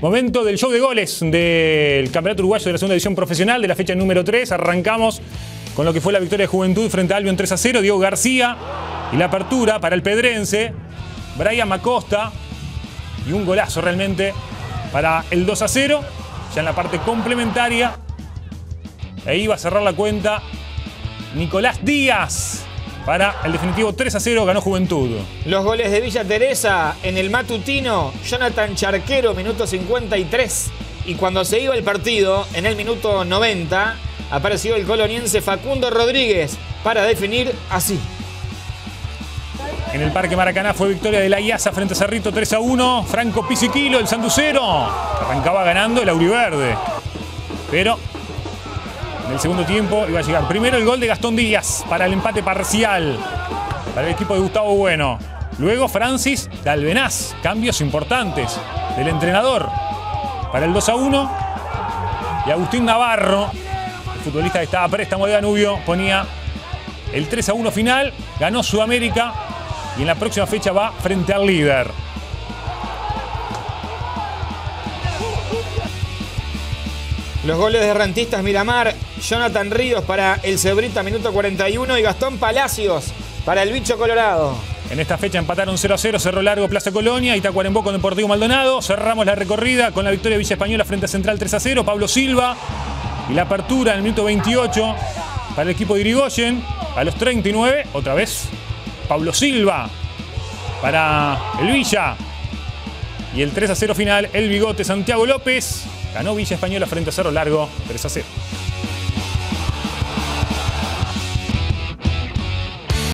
Momento del show de goles del Campeonato Uruguayo de la Segunda División Profesional de la fecha número 3. Arrancamos con lo que fue la victoria de Juventud frente a Albion 3-0. Diego García y la apertura para el pedrense, Brian Macosta. Y un golazo realmente para el 2-0. Ya en la parte complementaria. E iba a cerrar la cuenta Nicolás Díaz. Para el definitivo 3-0 ganó Juventud. Los goles de Villa Teresa en el matutino, Jonathan Charquero, minuto 53. Y cuando se iba el partido, en el minuto 90, apareció el coloniense Facundo Rodríguez para definir así. En el Parque Maracaná fue victoria de la IASA frente a Cerrito 3-1. Franco Pisiquilo, el sanducero, arrancaba ganando el auriverde. Pero en el segundo tiempo iba a llegar primero el gol de Gastón Díaz para el empate parcial para el equipo de Gustavo Bueno. Luego Francis Dalbenaz, cambios importantes del entrenador para el 2-1. Y Agustín Navarro, el futbolista que estaba a préstamo de Danubio, ponía el 3-1 final. Ganó Sudamérica y en la próxima fecha va frente al líder. Los goles de Rentistas Miramar, Jonathan Ríos para el Cebrita, minuto 41, y Gastón Palacios para el Bicho Colorado. En esta fecha empataron 0-0, Cerro Largo, Plaza Colonia y Tacuarembó con Deportivo Maldonado. Cerramos la recorrida con la victoria de Villa Española frente a Central 3-0, Pablo Silva. Y la apertura en el minuto 28 para el equipo de Irigoyen. A los 39, otra vez, Pablo Silva para el Villa. Y el 3-0 final, el bigote Santiago López. Ganó Villa Española frente a Cerro Largo 3-0.